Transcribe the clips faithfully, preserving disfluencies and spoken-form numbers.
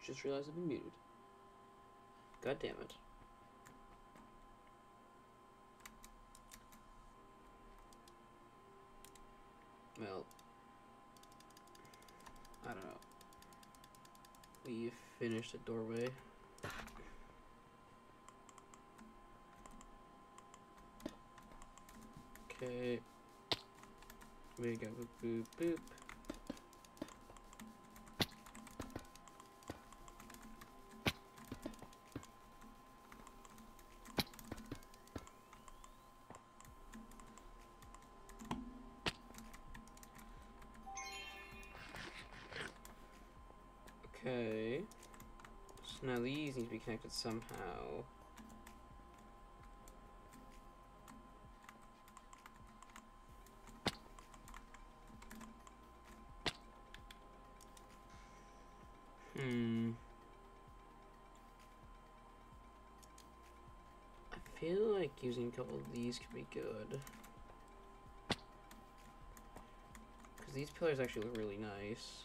just realized I've been muted. God damn it. Well, I don't know. We finished the doorway. Okay. We go boop boop boop. Okay. So now these need to be connected somehow. Hmm. I feel like using a couple of these could be good. Because these pillars actually look really nice.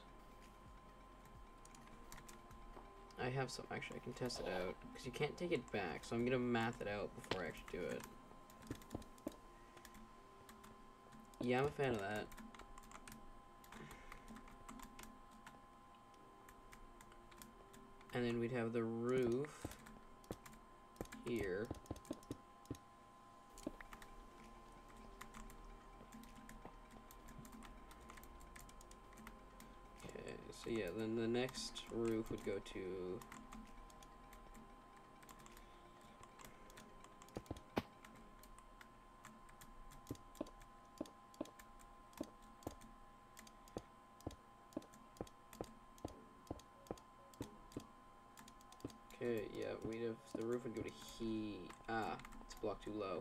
I have some, actually I can test it out. Because you can't take it back, so I'm going to math it out before I actually do it. Yeah, I'm a fan of that. And then we'd have the roof here. Okay, so yeah, then the next roof would go to Okay, yeah, we'd have the roof would go to he. Ah, it's blocked too low.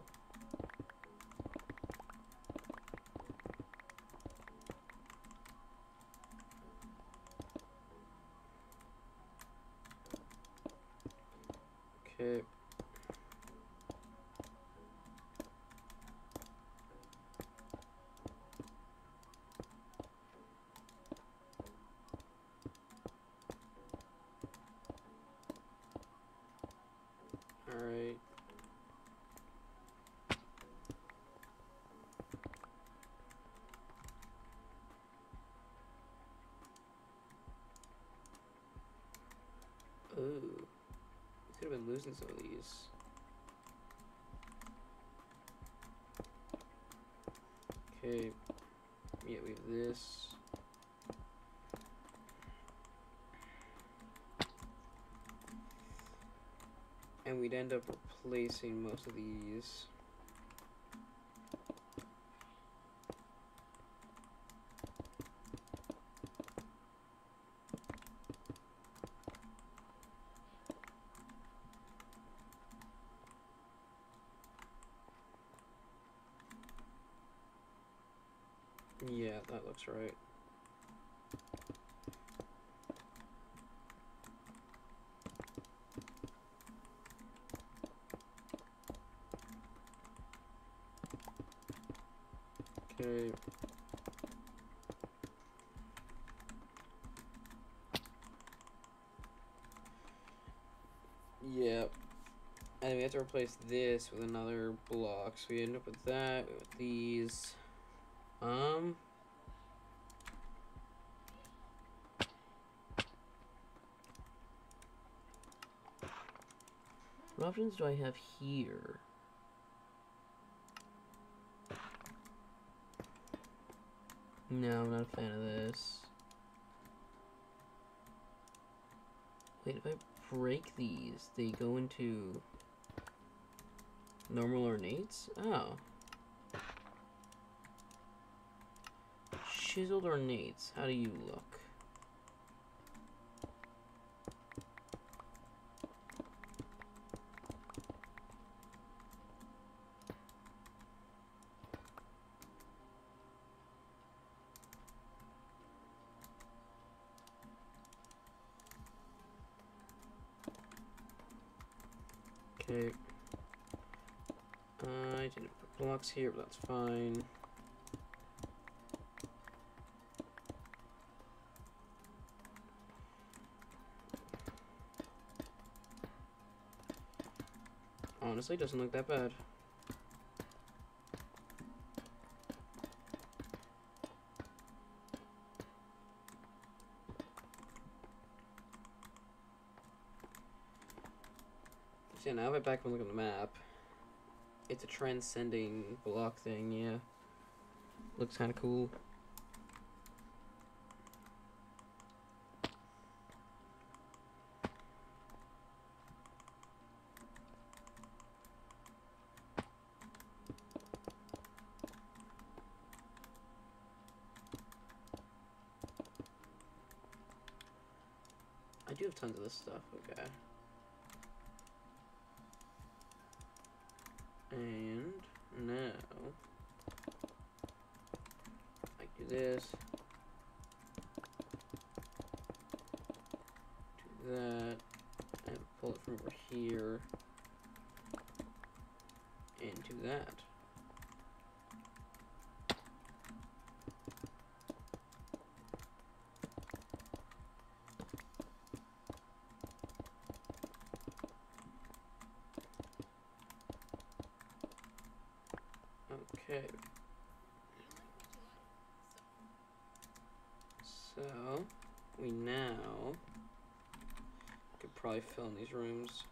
Okay. All right. Ooh, we could have been losing some of these. Okay, yeah, we have this. And we'd end up replacing most of these. Yeah, that looks right. Okay. Yep. And we have to replace this with another block. So we end up with that, with these. Um. What options do I have here? No, I'm not a fan of this. Wait, if I break these, they go into normal ornates? Oh. Chiseled ornates, how do you look? Okay. Uh, I didn't put blocks here, but that's fine. honestly, doesn't look that bad. So yeah, now if I back and look at the map, it's a transcending block thing, yeah. Looks kind of cool. I do have tons of this stuff, okay. And now, I do this, do that, and pull it from over here, and do that. Okay. So, we now could probably fill in these rooms.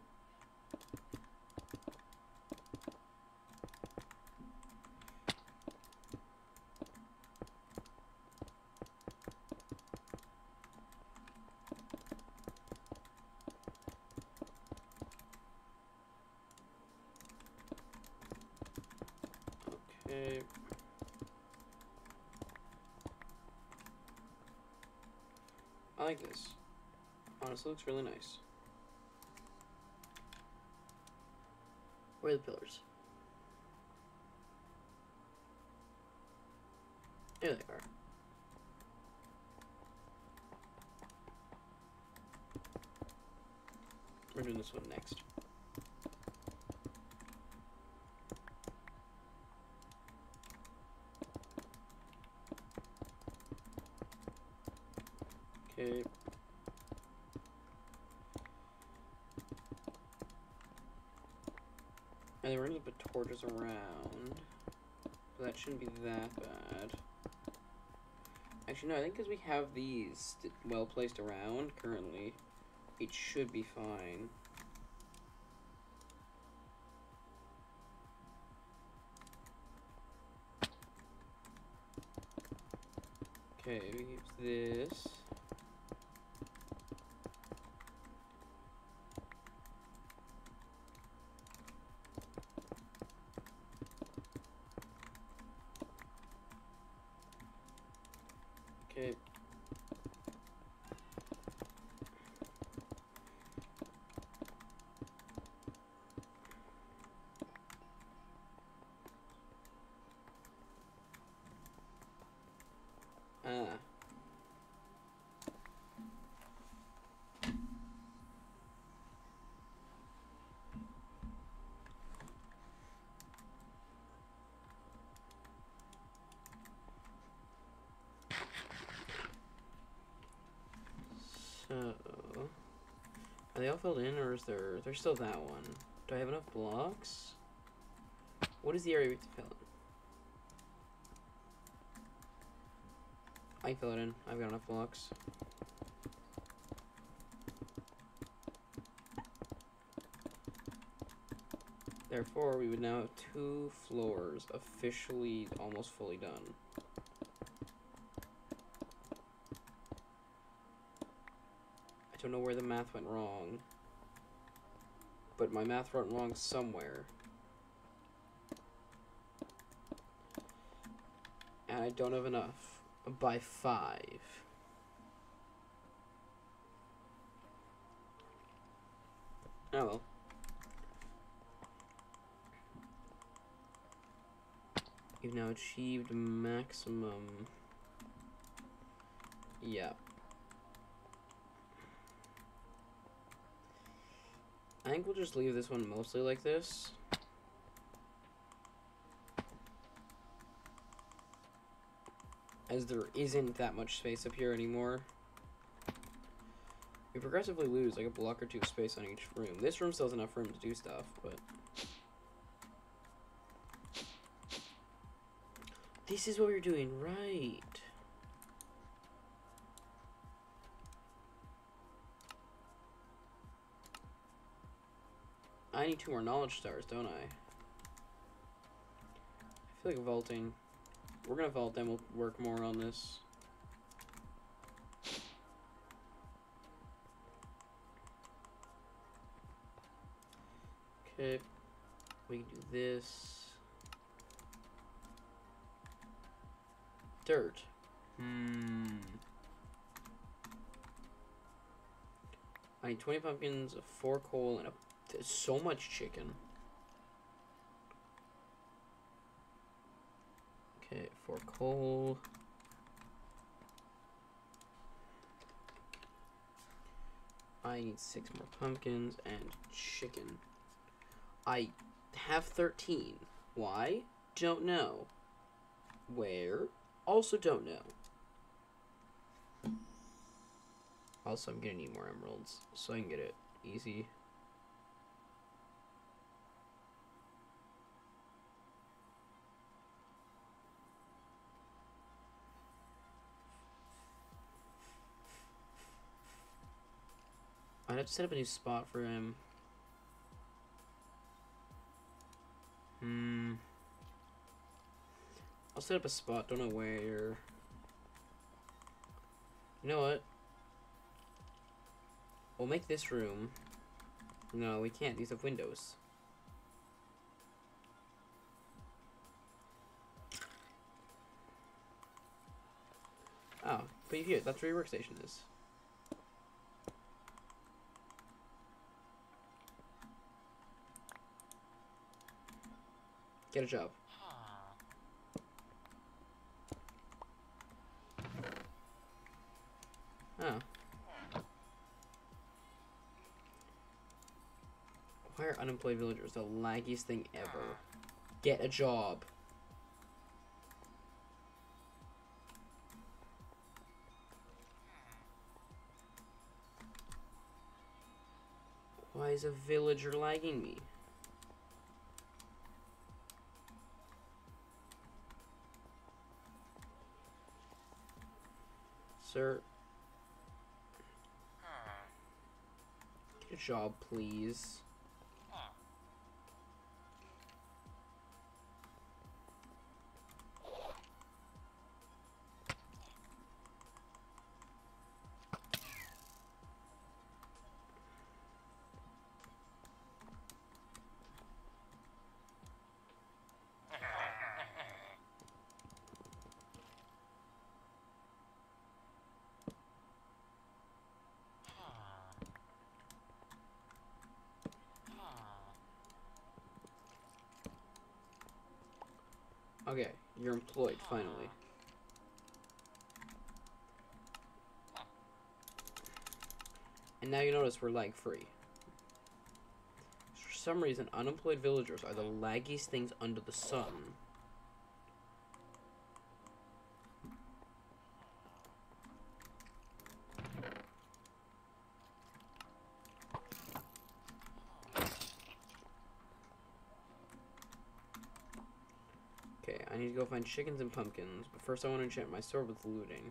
Okay. I like this. Honestly, looks really nice. Where are the pillars? There they are. We're doing this one next. Okay. And then we're gonna put torches around. But that shouldn't be that bad. Actually, no, I think because we have these well placed around currently, it should be fine. Okay, we use this. Okay. Ah. So, are they all filled in, or is there, there's still that one? Do I have enough blocks? What is the area we have to fill in? I can fill it in. I've got enough blocks. Therefore, we would now have two floors officially almost fully done. I don't know where the math went wrong, but my math went wrong somewhere. And I don't have enough by five. Oh well. You've now achieved maximum. Yeah. I think we'll just leave this one mostly like this. As there isn't that much space up here anymore. We progressively lose like a block or two of space on each room. This room still has enough room to do stuff, but... This is what we're doing, right. I need two more knowledge stars, don't I? I feel like vaulting. We're gonna vault, then we'll work more on this. Okay. We can do this. Dirt. Hmm. I need twenty pumpkins, four coal, and a... There's so much chicken. Okay, four coal. I need six more pumpkins and chicken. I have thirteen. Why? Don't know. Where? Also don't know. Also, I'm gonna need more emeralds so I can get it easy. I'd have to set up a new spot for him. Hmm. I'll set up a spot, don't know where. You know what? We'll make this room. No, we can't. These have windows. Oh, but here, that's where your workstation is. Get a job. Oh. Why are unemployed villagers the laggiest thing ever? Get a job. Why is a villager lagging me? Sir. Get a job, please. Okay, you're employed, finally. And now you notice we're lag free. For some reason, unemployed villagers are the laggiest things under the sun. Okay, I need to go find chickens and pumpkins, but first I want to enchant my sword with looting.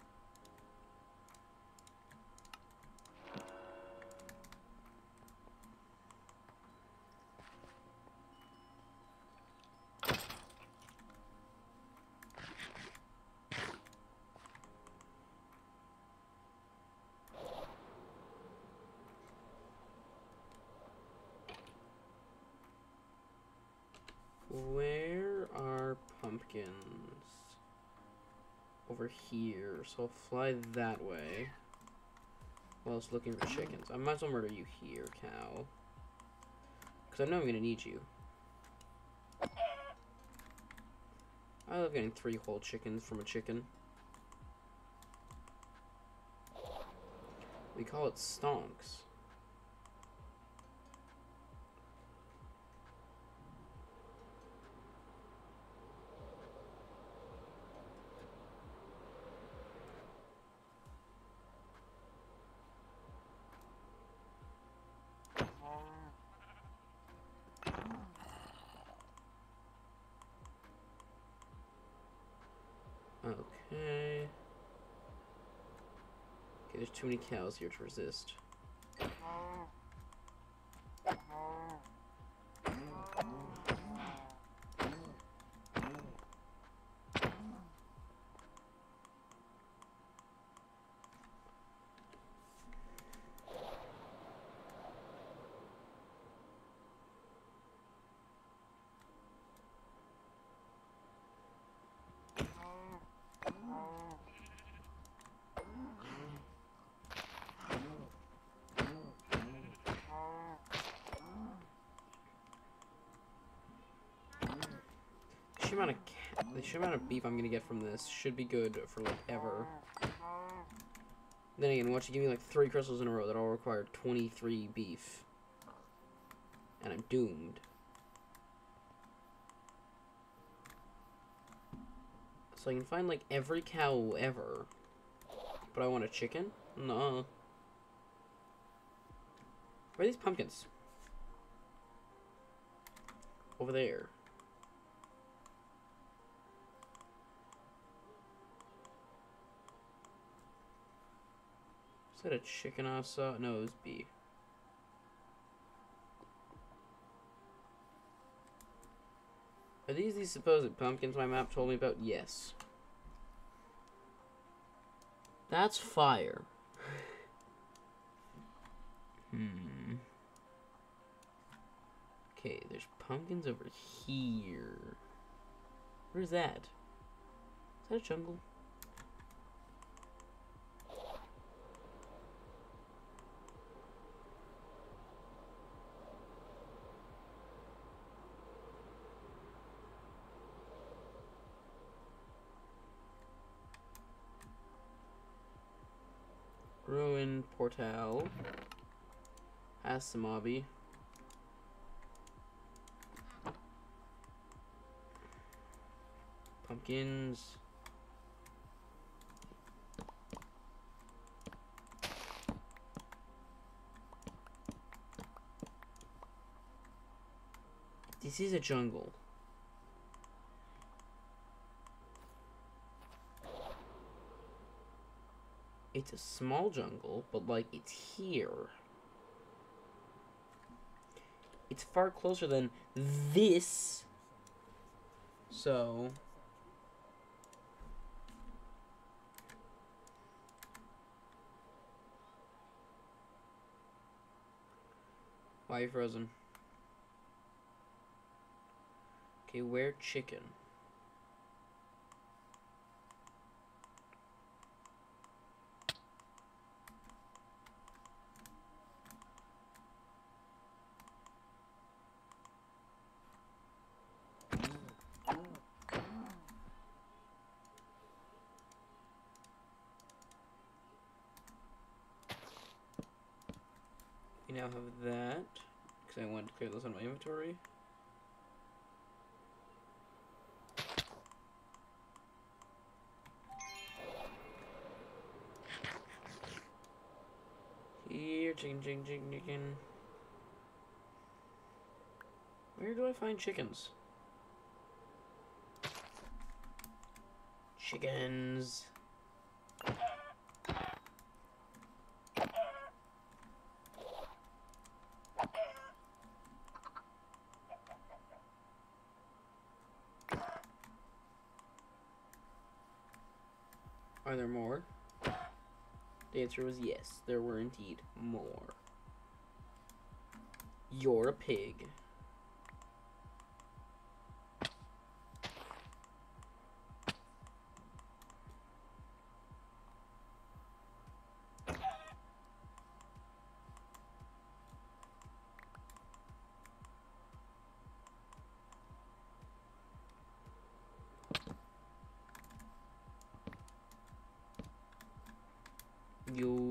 Where are pumpkins? Over here, so I'll fly that way. While I was looking for chickens. I might as well murder you here, cow. Because I know I'm going to need you. I love getting three whole chickens from a chicken. We call it stonks. Okay. Okay, there's too many cows here to resist. The sheer amount of ca the sheer amount of beef I'm gonna get from this should be good for like ever. Then again, watch you give me like three crystals in a row that all require twenty-three beef, and I'm doomed. So I can find like every cow ever, but I want a chicken? No. Where are these pumpkins? Over there. Is that a chicken I saw? No, it was beef. Are these these supposed pumpkins my map told me about? Yes. That's fire. Hmm. Okay, there's pumpkins over here. Where's that? Is that a jungle? Ruin Portal. Asamabi. Pumpkins. This is a jungle. It's a small jungle, but like it's here. It's far closer than this. So why are you frozen? Okay, where chicken? We now have that, because I wanted to clear those on my inventory. Here, chicken, chicken, chicken, chicken. Where do I find chickens? Chickens. Are there more? The answer was yes, there were indeed more. You're a pig. You.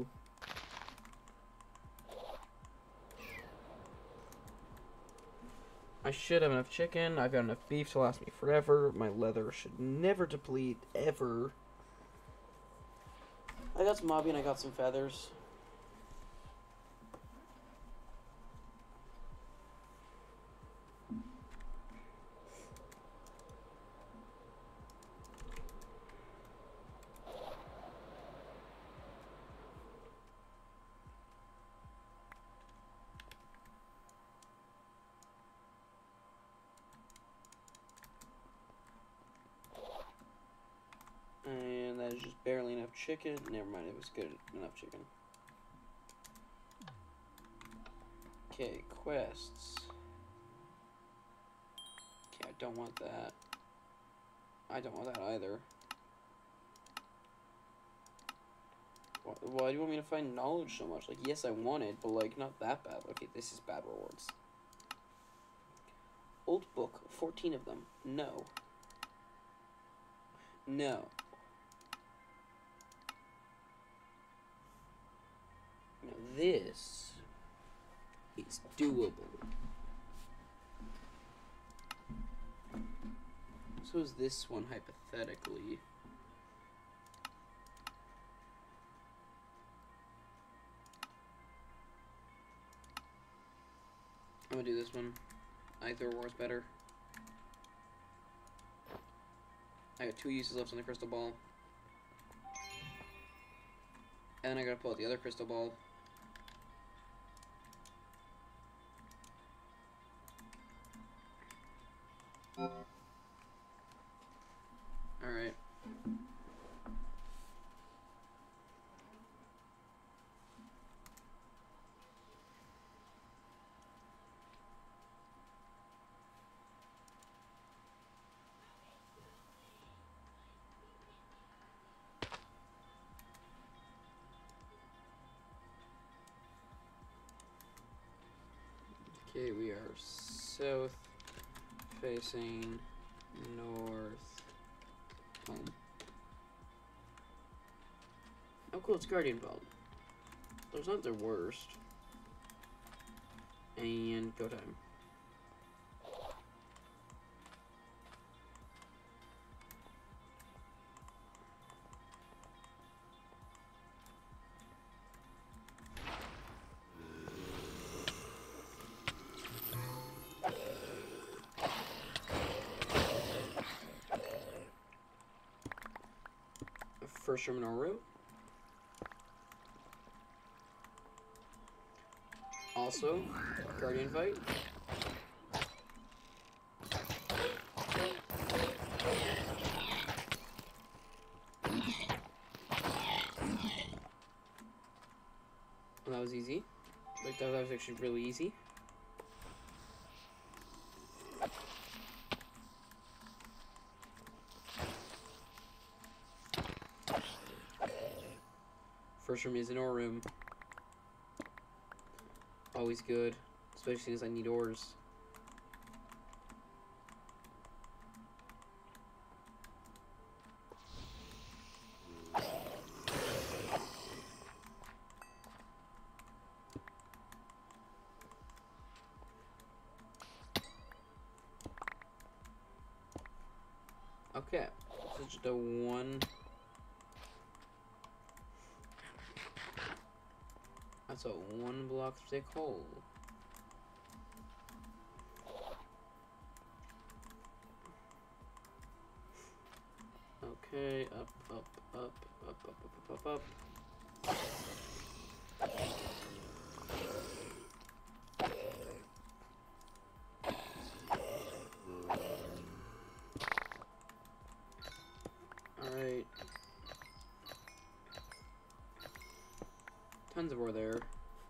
I should have enough chicken. I've got enough beef to last me forever. My leather should never deplete, ever. I got some mobby and I got some feathers. chicken. Never mind, it was good enough chicken. Okay, quests. Okay, I don't want that. I don't want that either. Why, why do you want me to find knowledge so much? Like, yes, I want it, but, like, not that bad. Okay, this is bad rewards. Old book, fourteen of them. No. No. Now, this is doable. So is this one, hypothetically. I'm gonna do this one. I think the reward's better. I got two uses left on the crystal ball. And then I gotta pull out the other crystal ball. Alright. Okay, we are south facing north home. Oh cool, it's Guardian Vault. Those aren't their worst. And go time. First room in our room. Also, Guardian fight. And that was easy. Like that was actually really easy. First room is an ore room. Always good, especially as I need ores. Okay, so just a one. That's a one block thick hole. Okay, up, up, up, up, up, up, up, up, up. Alright. Tons of ore there.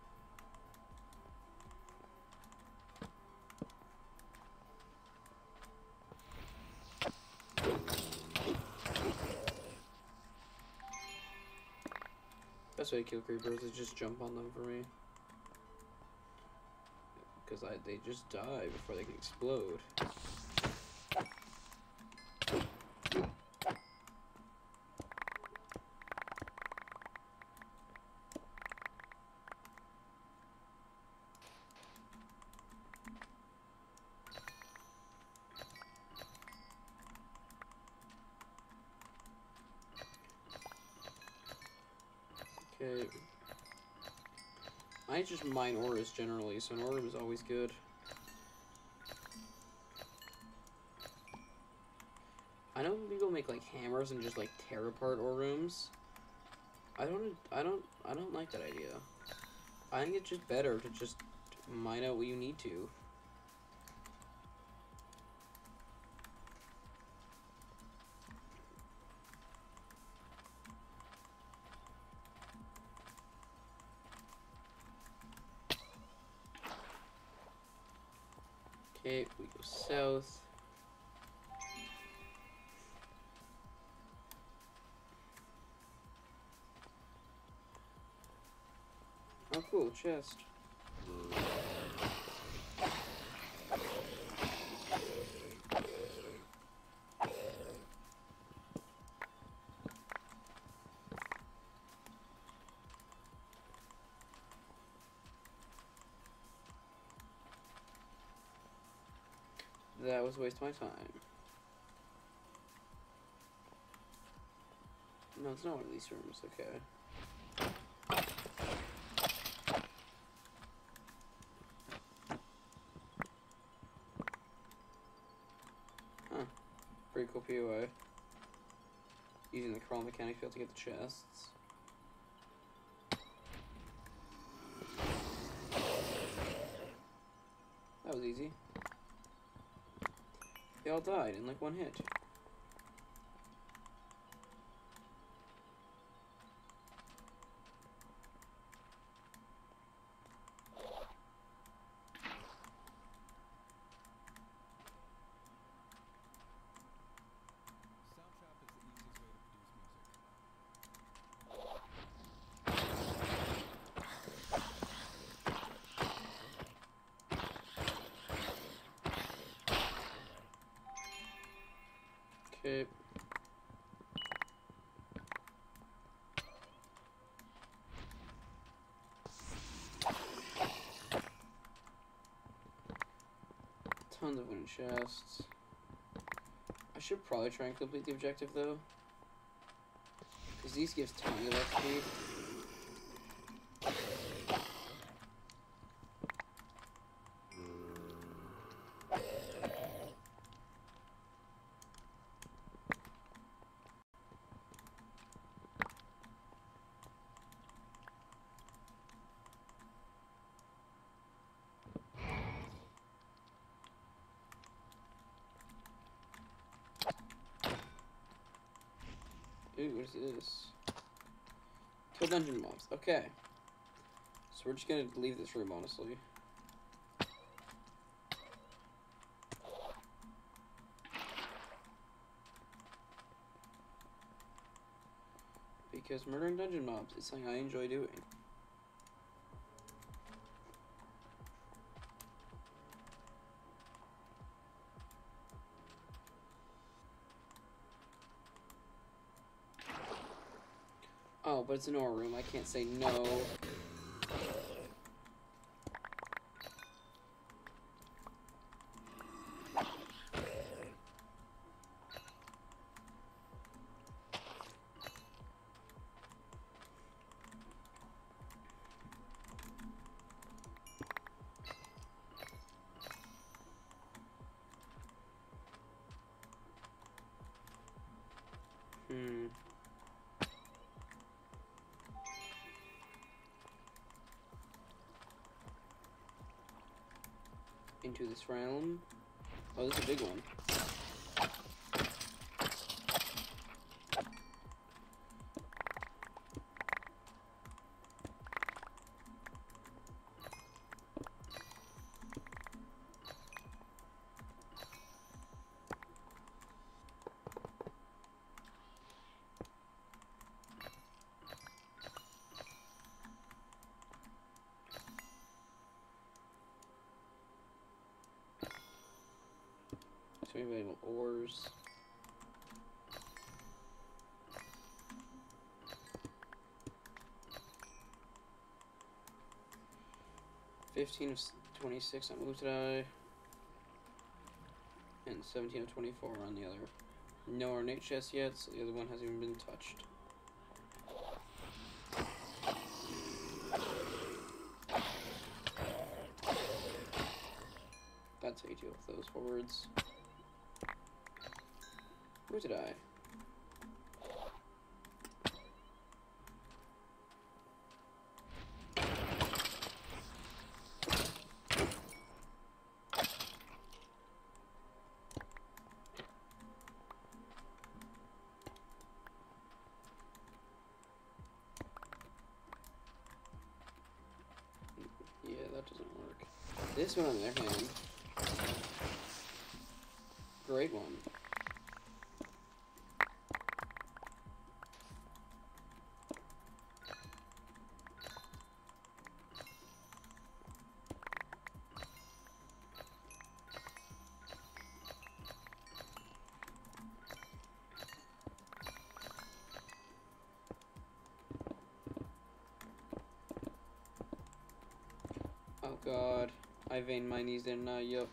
Best way to kill creepers is just jump on them for me. Because I they just die before they can explode. Okay. I just mine ores generally, so an ore is always good. I know people make like hammers and just like tear apart ore rooms. I don't I don't I don't like that idea. I think it's just better to just mine out what you need to. Okay, we go south. Oh, cool, chest. That was a waste of my time. No, it's not one of these rooms, okay. Huh. Pretty cool P O A. Using the crawl mechanic field to get the chests. That was easy. They all died in like one hit. Okay. Tons of wooden chests. I should probably try and complete the objective though, because these gives tons of X P. Ooh, what is this? Kill dungeon mobs. Okay. So we're just gonna leave this room, honestly. Because murdering dungeon mobs is something I enjoy doing. Oh, but it's an ore room. I can't say no. Hmm. Into this realm. Oh, this is a big one. So we have available ores. Fifteen of twenty-six on Mutai. And seventeen of twenty-four on the other. No ornate chest yet, so the other one hasn't even been touched. That's how you deal with those hordes. Where did I? Yeah, that doesn't work. This one on the other hand. Great one. Oh god, I veined my knees, didn't I? Yup.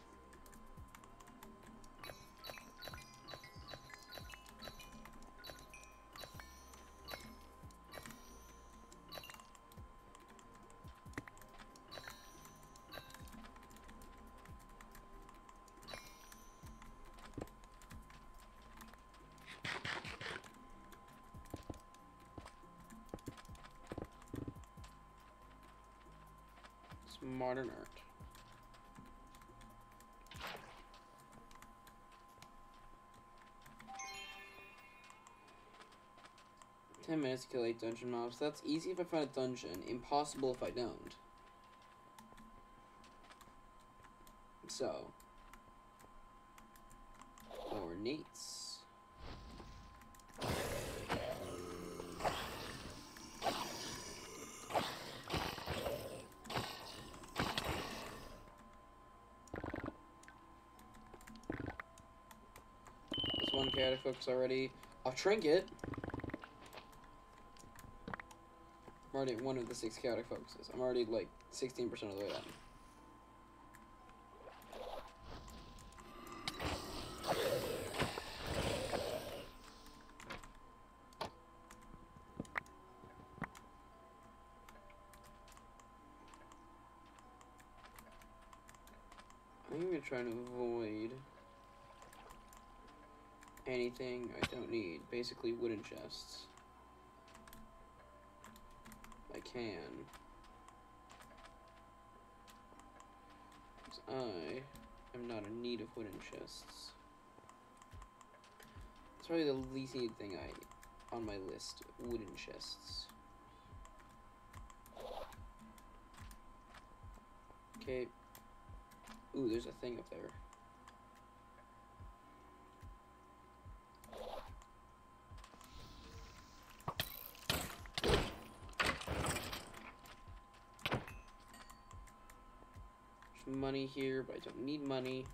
It's modern art. Ten minutes to kill eight dungeon mobs. That's easy if I find a dungeon. Impossible if I don't. So. Ornates. This one chaotic focus already. A trinket. I'm already at one of the six chaotic focuses. I'm already like sixteen percent of the way done. I'm gonna try to avoid anything I don't need. Basically wooden chests. I can. Because I am not in need of wooden chests. It's probably the least needed thing I on my list. Wooden chests. Okay. Ooh, there's a thing up there. There's money here, but I don't need money.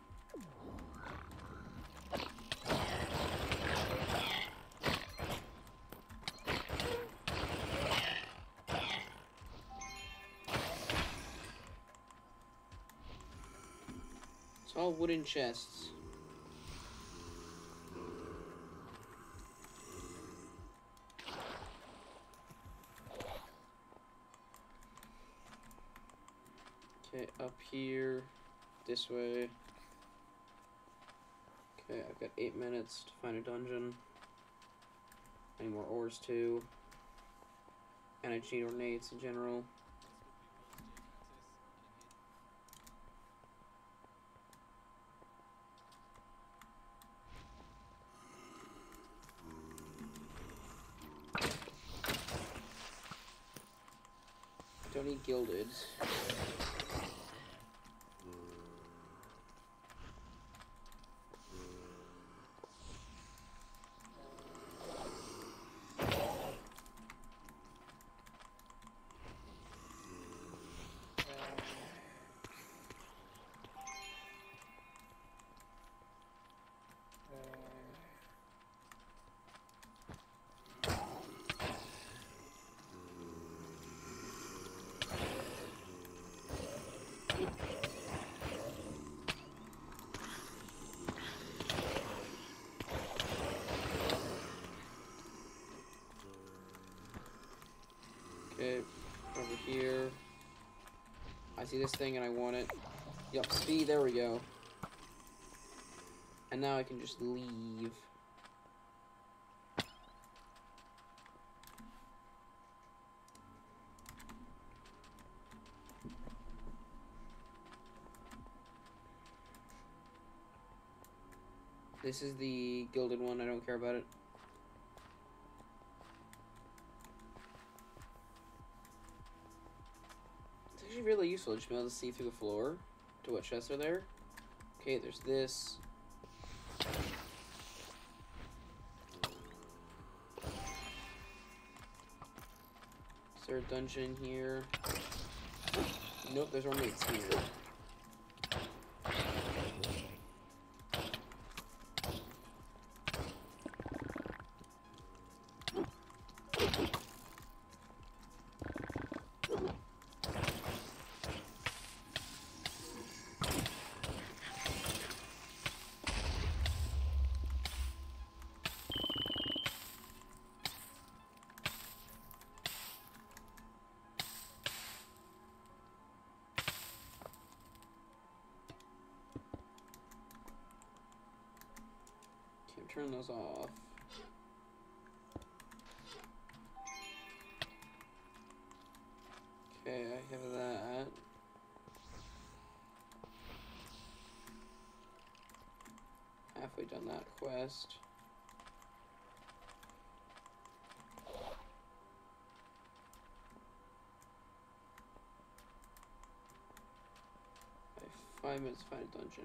It's all wooden chests. Okay, up here, this way. Okay, I've got eight minutes to find a dungeon. I need more ores too. And I just need ornates in general. Don't need gilded. Okay, over here. I see this thing and I want it. Yup, speed, there we go. And now I can just leave. This is the gilded one, I don't care about it. It's actually really useful to just be able to see through the floor to what chests are there. Okay, there's this. Is there a dungeon here? Nope, there's roommates here. Turn those off. Okay, I have that. Halfway done that quest. I have five minutes to find a dungeon.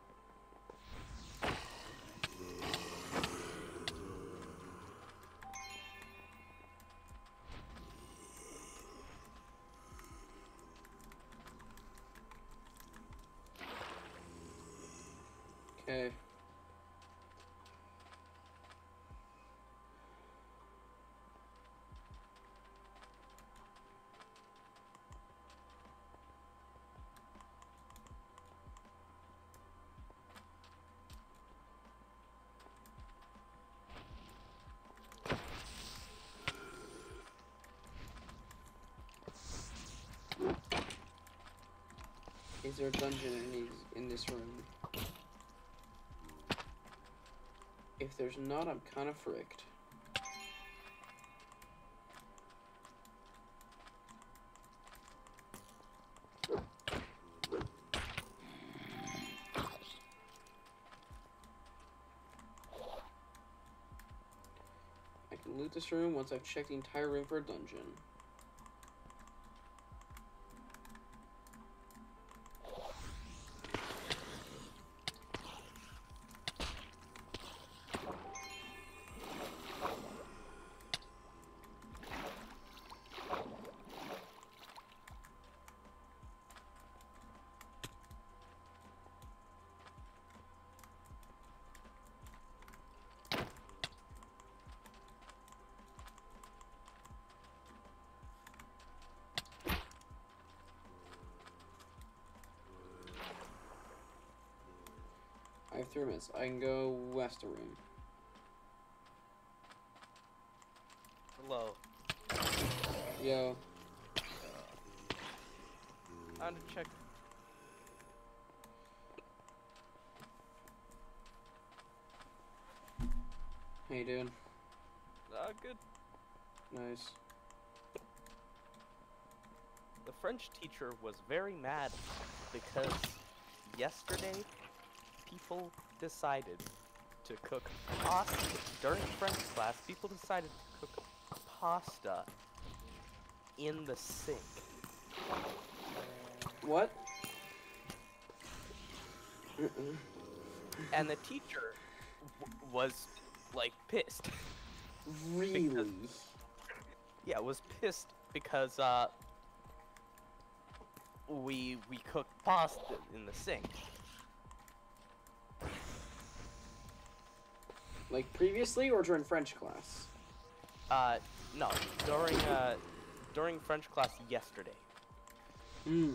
Okay. Is there a dungeon in these, in this room? If there's not, I'm kind of fricked. I can loot this room once I've checked the entire room for a dungeon. I have three minutes. I can go west of room. Hello. Yo. Time to check. How you doing? Uh, good. Nice. The French teacher was very mad because yesterday people decided to cook pasta. During French class, people decided to cook pasta in the sink. What? Mm-mm. And the teacher w was, like, pissed. Really? Because, yeah, was pissed because, uh, we, we cooked pasta in the sink. Like previously or during French class? Uh, no, during, uh, during French class yesterday. Hmm.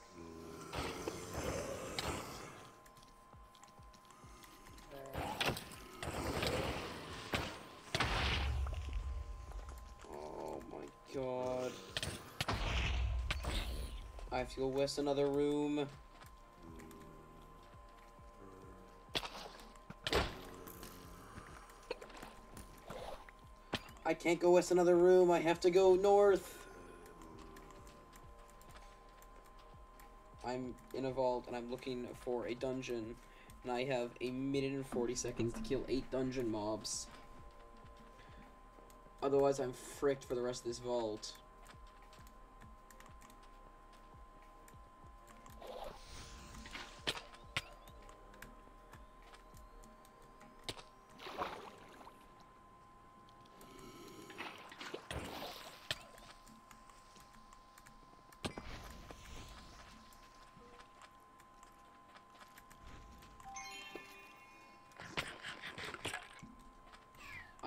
Oh my god. I have to go west another room. I can't go west another room. I have to go north. I'm in a vault and I'm looking for a dungeon. And I have a minute and forty seconds to kill eight dungeon mobs. Otherwise, I'm fricked for the rest of this vault.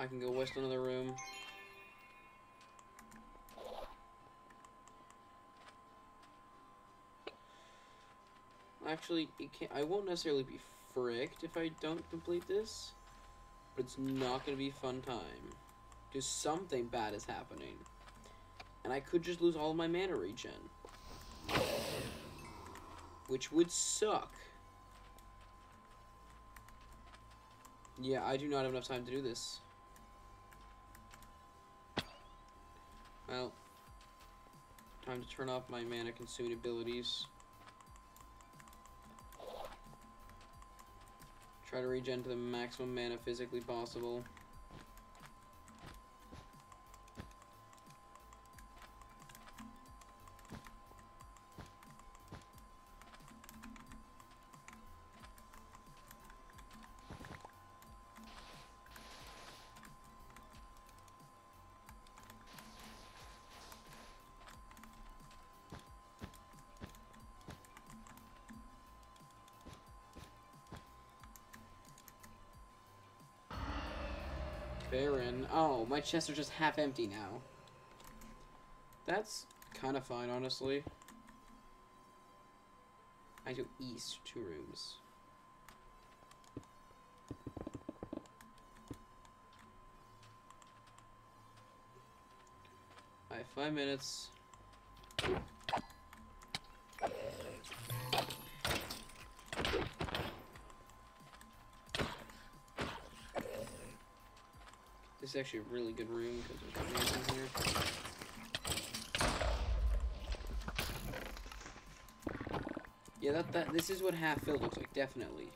I can go west another room. Actually, it can't, I won't necessarily be fricked if I don't complete this, but it's not going to be a fun time. Because something bad is happening. And I could just lose all of my mana regen. Which would suck. Yeah, I do not have enough time to do this. Well, time to turn off my mana consuming abilities. Try to regen to the maximum mana physically possible. Baron. Oh, my chests are just half empty now. That's kind of fine, honestly. I go east two rooms. I have five minutes. This is actually a really good room because there's no in here. Yeah, that that this is what half filled looks like, definitely.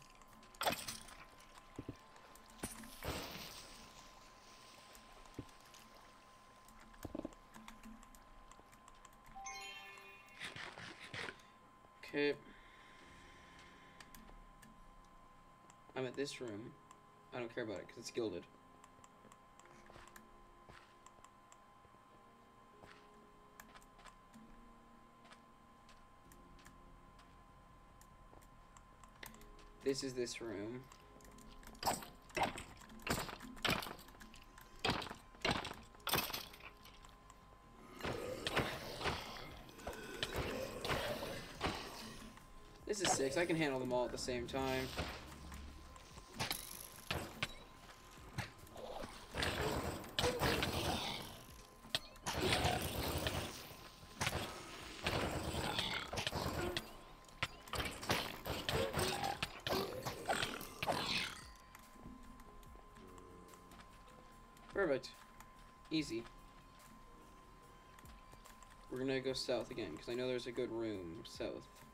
Okay. I'm at this room. I don't care about it because it's gilded. This is this room. This is six. I can handle them all at the same time. Perfect. Easy. We're gonna go south again, because I know there's a good room south.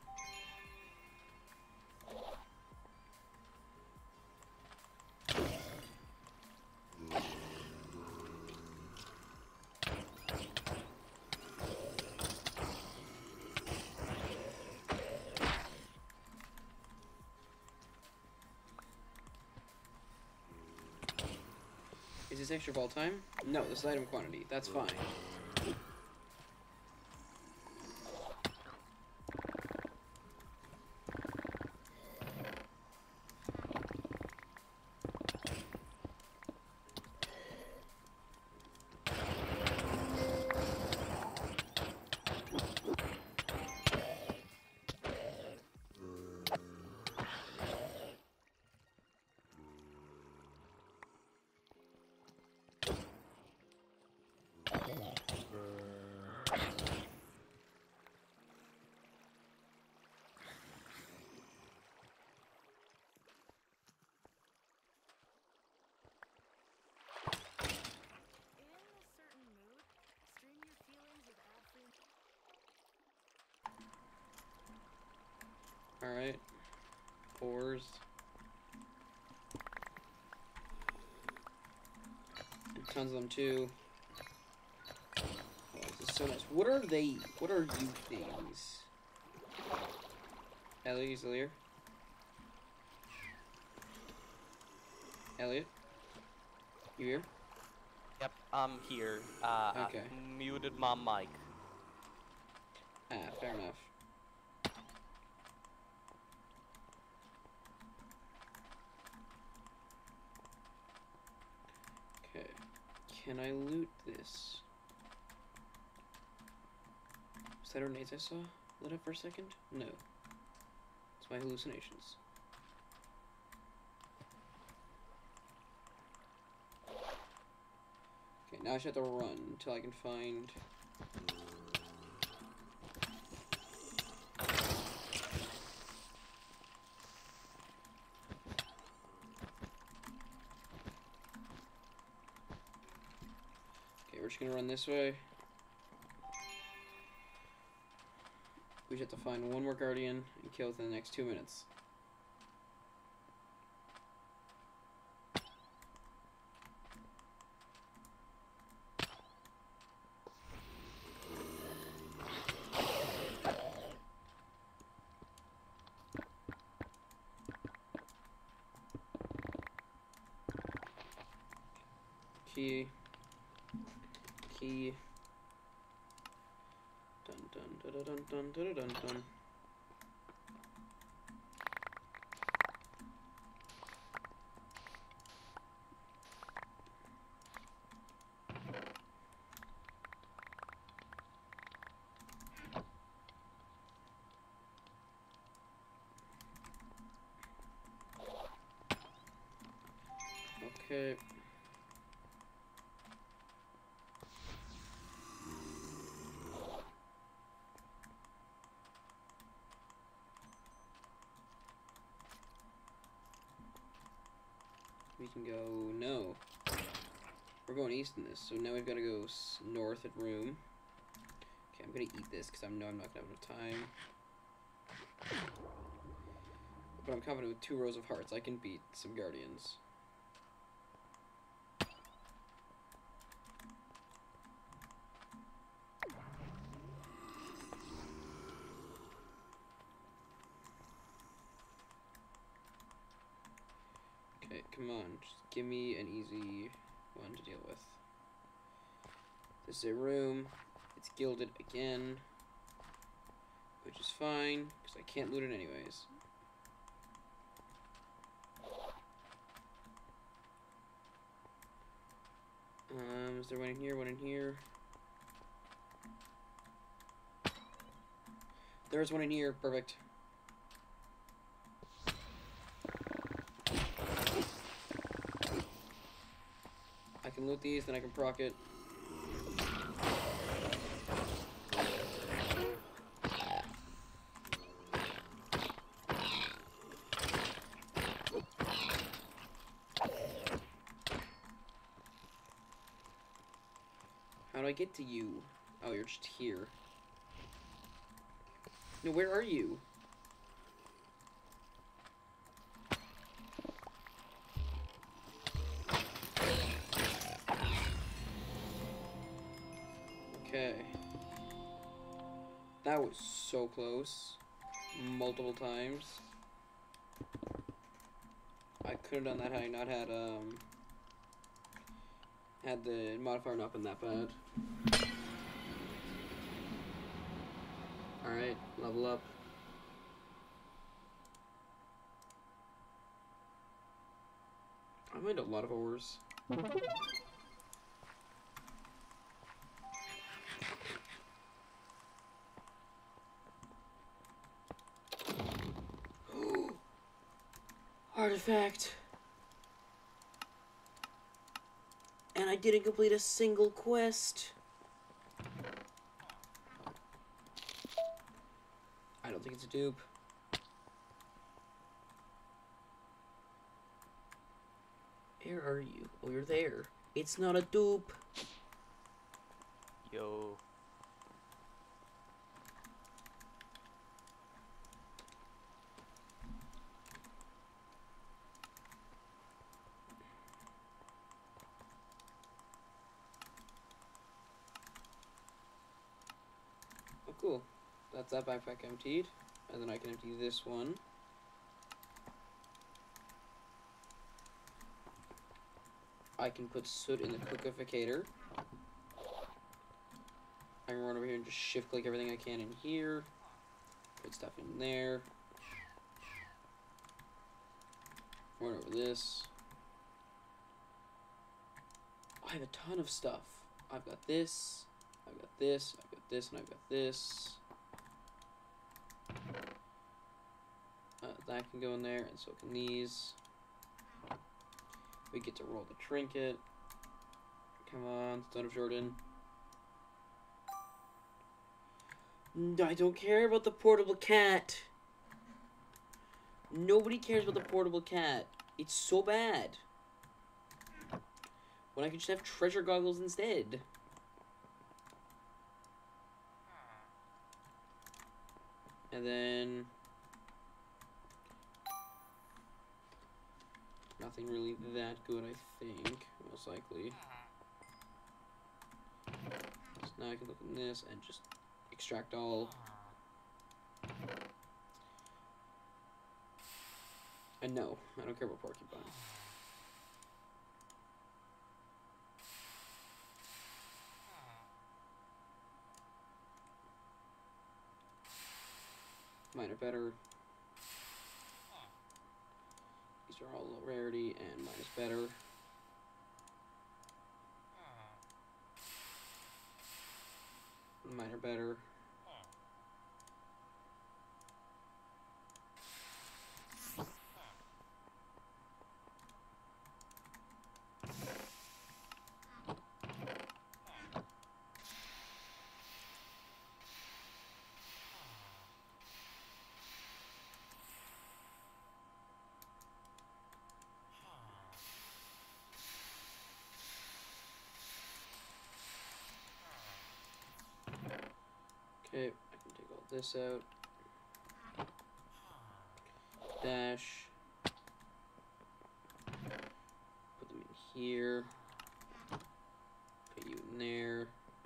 Is this extra ball time? No, this is item quantity. That's fine. Alright. Ores. Tons of them too. Oh, this is so nice. What are they? What are you things? Elliot, you still here? Elliot? You here? Yep, I'm here. Uh, Okay. I muted my mic. Ah, fair enough. Can I loot this? Was that grenades I saw lit up for a second? No. It's my hallucinations. Okay, now I just have to run until I can find... Okay, we're just gonna run this way. We just have to find one more guardian and kill within the next two minutes. Key. Key. Dun dun dun dun dun dun dun dun. Okay. We can go, no. We're going east in this, so now we've got to go s north at room. Okay, I'm gonna eat this because I know I'm not gonna have enough time. But I'm confident with two rows of hearts, I can beat some guardians. Okay, come on, just give me an easy one to deal with. This is a room. It's gilded again, which is fine, because I can't loot it anyways. Um, is there one in here, one in here? There's one in here, perfect. I can loot these, then I can proc it. How do I get to you? Oh, you're just here. No, where are you? Okay. That was so close. Multiple times. I could have done that had I not had, um... had the modifier not been that bad. Alright, level up. I mined a lot of ores. Artifact. And I didn't complete a single quest. I don't think it's a dupe. Where are you? Oh, you're there. It's not a dupe. Yo. Oh, cool. That's that backpack emptied. And then I can empty this one. I can put soot in the cookificator. I can run over here and just shift click everything I can in here. Put stuff in there. Run over this. I have a ton of stuff. I've got this, I've got this, I've got this, and I've got this. Uh, that can go in there, and so can these. We get to roll the trinket. Come on, Son of Jordan. No, I don't care about the portable cat. Nobody cares about the portable cat. It's so bad. When I could just have treasure goggles instead. And then... nothing really that good, I think. Most likely. So now I can look at this and just extract all. And no, I don't care about porcupine. Mine are better. These are all low rarity, and mine is better. Mine are better. Okay, I can take all this out. Dash. Put them in here. Put you in there.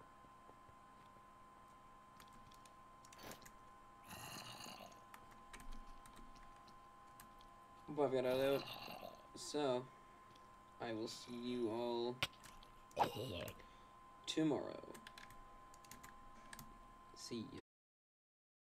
But I've got it out. So, I will see you all tomorrow. See ya.